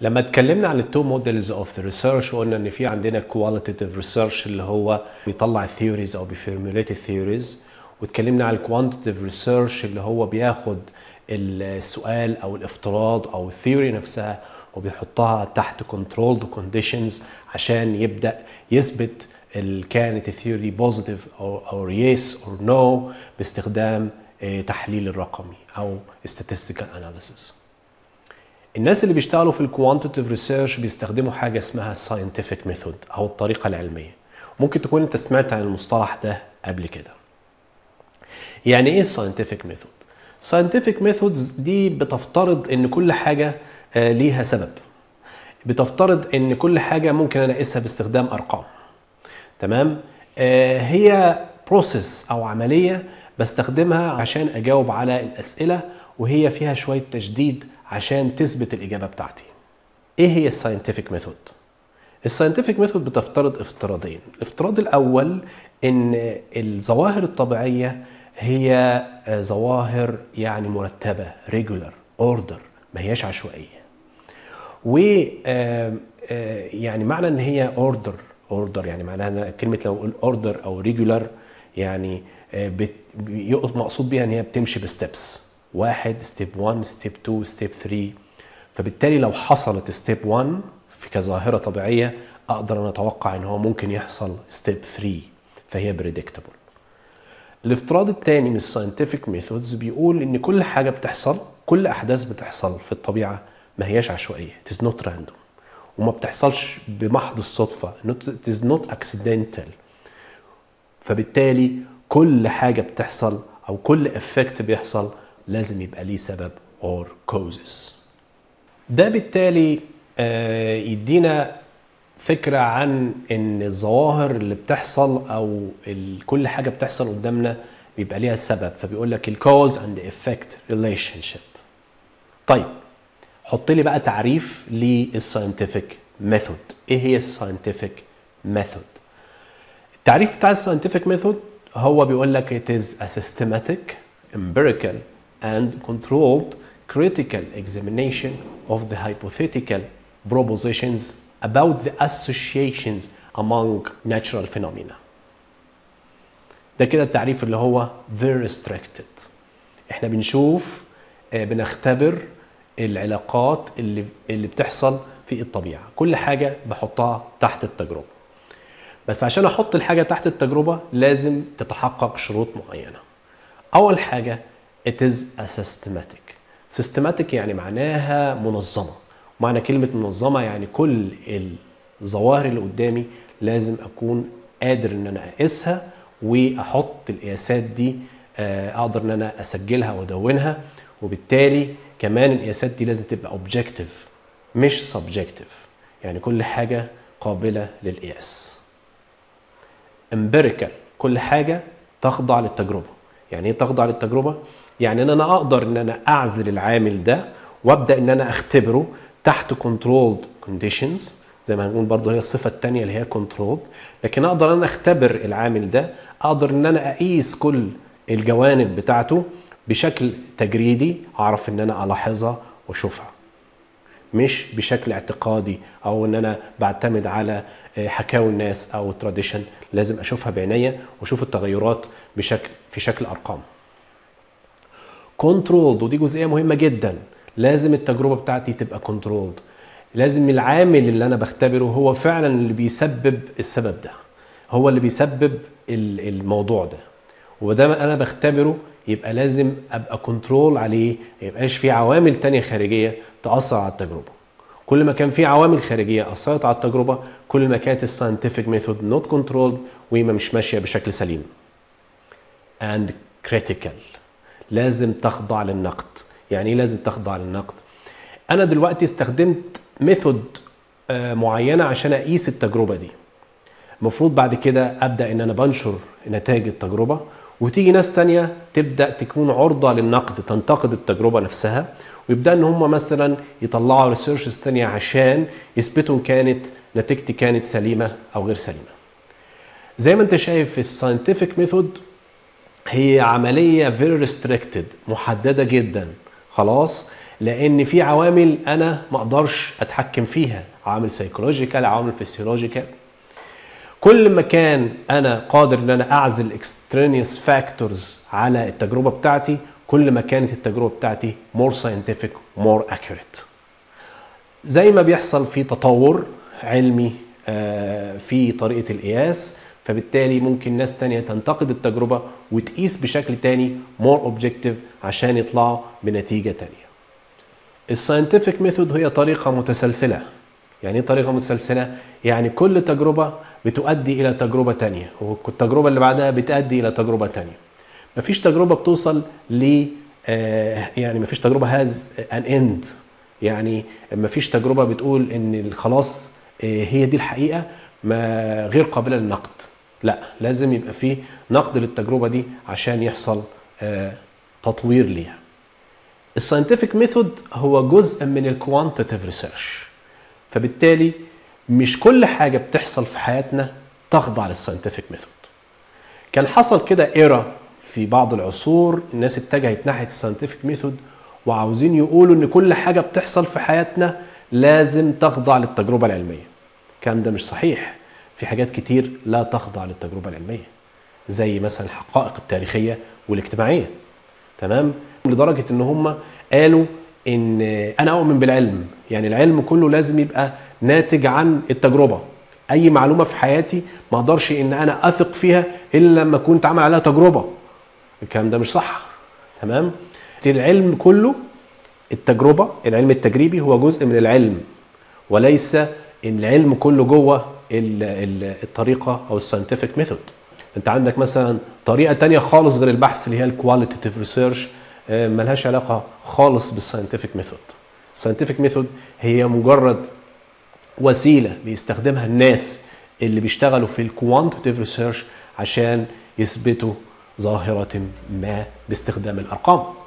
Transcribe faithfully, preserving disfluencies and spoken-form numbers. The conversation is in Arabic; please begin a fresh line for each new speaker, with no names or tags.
لما اتكلمنا عن التو موديلز اوف ذا ريسيرش وقلنا ان في عندنا كواليتيف ريسيرش اللي هو بيطلع الثيوريز او بيفورموليت الثيوريز، واتكلمنا على الكوانتيتيف ريسيرش اللي هو بياخد السؤال او الافتراض او الثيوري نفسها وبيحطها تحت كنترولد كونديشنز عشان يبدا يثبت كانت الثيوري بوزيتيف او او يس اور نو باستخدام تحليل الرقمي او statistical analysis. الناس اللي بيشتغلوا في الكوانتيتيف ريسيرش بيستخدموا حاجه اسمها scientific ميثود او الطريقه العلميه. ممكن تكون انت سمعت عن المصطلح ده قبل كده. يعني ايه scientific ميثود؟ scientific methods دي بتفترض ان كل حاجه ليها سبب. بتفترض ان كل حاجه ممكن انا اقيسها باستخدام ارقام. تمام؟ آه هي بروسيس او عمليه بستخدمها عشان اجاوب على الاسئله وهي فيها شويه تجديد عشان تثبت الاجابه بتاعتي. ايه هي الساينتفك ميثود؟ الساينتفك ميثود بتفترض افتراضين. الافتراض الاول ان الظواهر الطبيعيه هي ظواهر يعني مرتبه ريجولار اوردر، ما هياش عشوائيه. و يعني معنى ان هي اوردر اوردر يعني معناها كلمه لو اقول اوردر او ريجولار يعني مقصود بيها ان هي بتمشي بستبس، واحد ستيب واحد ستيب اتنين ستيب تلاتة. فبالتالي لو حصلت ستيب واحد في كظاهره طبيعيه اقدر ان اتوقع ان هو ممكن يحصل ستيب تلاتة، فهي بريدكتبل. الافتراض الثاني من الساينتفك ميثودز بيقول ان كل حاجه بتحصل، كل احداث بتحصل في الطبيعه ما هياش عشوائيه، it is not random، وما بتحصلش بمحض الصدفه، it is not accidental. فبالتالي كل حاجه بتحصل او كل افكت بيحصل لازم يبقى ليه سبب or causes. ده بالتالي يدينا فكره عن ان الظواهر اللي بتحصل او كل حاجه بتحصل قدامنا بيبقى ليها سبب، فبيقول لك الكوز اند افكت ريليشن شيب. طيب حط لي بقى تعريف للساينتفك ميثود. ايه هي الساينتفك ميثود؟ التعريف بتاع الساينتفك ميثود هو بيقول لك it is a systematic, empirical and controlled critical examination of the hypothetical propositions about the associations among natural phenomena. ده كده التعريف اللي هو very restricted. احنا بنشوف بنختبر العلاقات اللي اللي بتحصل في الطبيعه، كل حاجه بحطها تحت التجربه. بس عشان احط الحاجه تحت التجربه لازم تتحقق شروط معينه. اول حاجه it is a systematic. systematic يعني معناها منظمه. معنى كلمه منظمه يعني كل الظواهر اللي قدامي لازم اكون قادر ان انا اقيسها واحط القياسات دي، اقدر ان انا اسجلها وادونها، وبالتالي كمان القياسات دي لازم تبقى اوبجكتيف مش سبجكتيف، يعني كل حاجه قابله للقياس. امبيريكال كل حاجه تخضع للتجربه. يعني ايه تخضع للتجربه؟ يعني ان انا اقدر ان انا اعزل العامل ده وابدا ان انا اختبره تحت كنترولد كونديشنز، زي ما هنقول برضه هي الصفه الثانيه اللي هي كنترولد، لكن اقدر ان انا اختبر العامل ده، اقدر ان انا اقيس كل الجوانب بتاعته بشكل تجريدي، اعرف ان انا الاحظها واشوفها، مش بشكل اعتقادي او ان انا بعتمد على حكاوي الناس او تراديشن. لازم اشوفها بعينيا واشوف التغيرات بشكل في شكل ارقام. كنترولد، ودي جزئيه مهمه جدا، لازم التجربه بتاعتي تبقى كنترولد. لازم العامل اللي انا بختبره هو فعلا اللي بيسبب السبب ده، هو اللي بيسبب الموضوع ده، وده انا بختبره يبقى لازم ابقى كنترول عليه، ما يبقاش في عوامل تانية خارجيه تاثر على التجربه. كل ما كان في عوامل خارجيه اثرت على التجربه كل ما كانت الساينتفك ميثود نوت كنترولد وما مش ماشيه بشكل سليم. اند كريتيكال، لازم تخضع للنقد. يعني ايه لازم تخضع للنقد؟ انا دلوقتي استخدمت ميثود معينه عشان اقيس التجربه دي، المفروض بعد كده ابدا ان انا بنشر نتائج التجربه، وتيجي ناس تانية تبدا تكون عرضه للنقد، تنتقد التجربه نفسها، ويبدا ان هم مثلا يطلعوا ريسيرشز تانية عشان يثبتوا ان كانت نتيجتي كانت سليمه او غير سليمه. زي ما انت شايف الساينتفك ميثود هي عمليه فيري ريستريكتد، محدده جدا. خلاص لان في عوامل انا ما اقدرش اتحكم فيها، عوامل سيكولوجيكال، عوامل فيسيولوجيكال. كل ما كان انا قادر ان انا اعزل extraneous فاكتورز على التجربه بتاعتي، كل ما كانت التجربه بتاعتي more scientific more accurate. زي ما بيحصل في تطور علمي في طريقه القياس، فبالتالي ممكن ناس تانية تنتقد التجربه وتقيس بشكل تاني more objective عشان يطلعوا بنتيجه تانية. الساينتفك ميثود هي طريقه متسلسله. يعني ايه طريقه متسلسله؟ يعني كل تجربه بتؤدي الى تجربه تانية، والتجربه اللي بعدها بتؤدي الى تجربه تانية. مفيش تجربه بتوصل ل يعني مفيش تجربه هاز ان اند، يعني مفيش تجربه بتقول ان خلاص هي دي الحقيقه ما غير قابله للنقد. لا، لازم يبقى فيه نقد للتجربه دي عشان يحصل تطوير ليها. الساينتفك ميثود هو جزء من الكوانتيتيف ريسيرش، فبالتالي مش كل حاجه بتحصل في حياتنا تخضع للساينتفك ميثود. كان حصل كده ايرا في بعض العصور، الناس اتجهت ناحيه الساينتفك ميثود وعاوزين يقولوا ان كل حاجه بتحصل في حياتنا لازم تخضع للتجربه العلميه. الكلام ده مش صحيح. في حاجات كتير لا تخضع للتجربه العلميه، زي مثلا الحقائق التاريخيه والاجتماعيه. تمام؟ لدرجه ان هم قالوا ان انا اؤمن بالعلم، يعني العلم كله لازم يبقى ناتج عن التجربه. اي معلومه في حياتي ما اقدرش ان انا اثق فيها الا لما اكون اتعمل عليها تجربه. الكلام ده مش صح. تمام؟ العلم كله التجربه، العلم التجريبي هو جزء من العلم، وليس ان العلم كله جوه الطريقه او الساينتفك ميثود. انت عندك مثلا طريقه تانية خالص غير البحث اللي هي الكواليتيف ريسيرش، ملهاش علاقه خالص بالساينتفك ميثود. الساينتفك ميثود هي مجرد وسيله بيستخدمها الناس اللي بيشتغلوا في الكوانتيتيف ريسيرش عشان يثبتوا ظاهره ما باستخدام الارقام.